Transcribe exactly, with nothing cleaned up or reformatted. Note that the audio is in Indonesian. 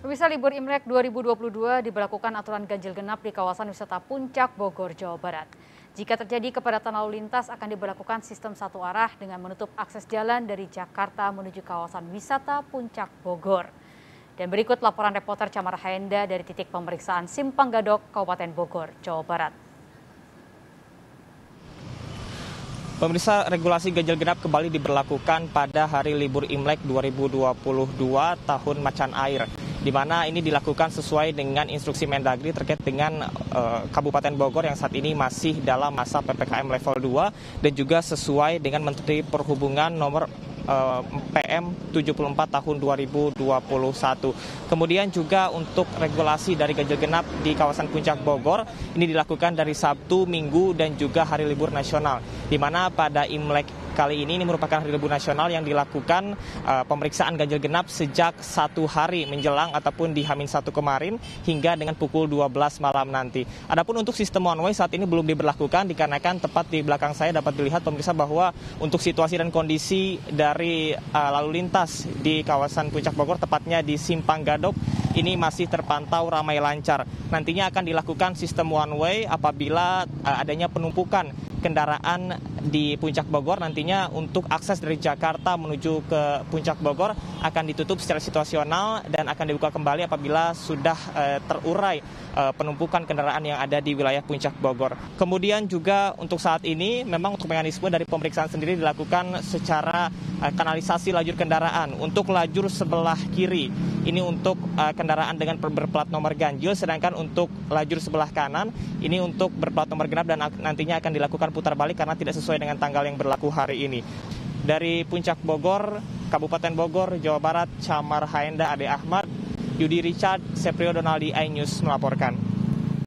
Pemirsa, libur Imlek dua ribu dua puluh dua diberlakukan aturan ganjil genap di kawasan wisata Puncak Bogor, Jawa Barat. Jika terjadi kepadatan lalu lintas akan diberlakukan sistem satu arah dengan menutup akses jalan dari Jakarta menuju kawasan wisata Puncak Bogor. Dan berikut laporan reporter Camar Haenda dari titik pemeriksaan Simpang Gadok, Kabupaten Bogor, Jawa Barat. Pemirsa, regulasi ganjil genap kembali diberlakukan pada hari libur Imlek dua ribu dua puluh dua tahun macan air, di mana ini dilakukan sesuai dengan instruksi Mendagri terkait dengan uh, Kabupaten Bogor yang saat ini masih dalam masa P P K M level dua dan juga sesuai dengan Menteri Perhubungan nomor uh, P M tujuh puluh empat tahun dua ribu dua puluh satu. Kemudian juga untuk regulasi dari ganjil genap di kawasan Puncak Bogor ini dilakukan dari Sabtu, Minggu dan juga hari libur nasional, di mana pada Imlek kali ini ini merupakan hari libur nasional yang dilakukan uh, pemeriksaan ganjil genap sejak satu hari menjelang ataupun di H satu kemarin hingga dengan pukul dua belas malam nanti. Adapun untuk sistem one way saat ini belum diberlakukan dikarenakan tepat di belakang saya dapat dilihat pemirsa bahwa untuk situasi dan kondisi dari uh, lalu lintas di kawasan Puncak Bogor, tepatnya di Simpang Gadok, ini masih terpantau ramai lancar. Nantinya akan dilakukan sistem one way apabila uh, adanya penumpukan kendaraan di Puncak Bogor. Nantinya untuk akses dari Jakarta menuju ke Puncak Bogor akan ditutup secara situasional dan akan dibuka kembali apabila sudah uh, terurai uh, penumpukan kendaraan yang ada di wilayah Puncak Bogor. Kemudian juga untuk saat ini memang untuk mekanisme dari pemeriksaan sendiri dilakukan secara uh, kanalisasi lajur kendaraan. Untuk lajur sebelah kiri ini untuk uh, kendaraan dengan berplat nomor ganjil, sedangkan untuk lajur sebelah kanan ini untuk berplat nomor genap dan nantinya akan dilakukan putar balik karena tidak sesuai dengan tanggal yang berlaku hari ini. Dari Puncak Bogor, Kabupaten Bogor, Jawa Barat, Camar Haenda Ade Ahmad, Yudi Richard, Seprio Donaldi, iNews melaporkan.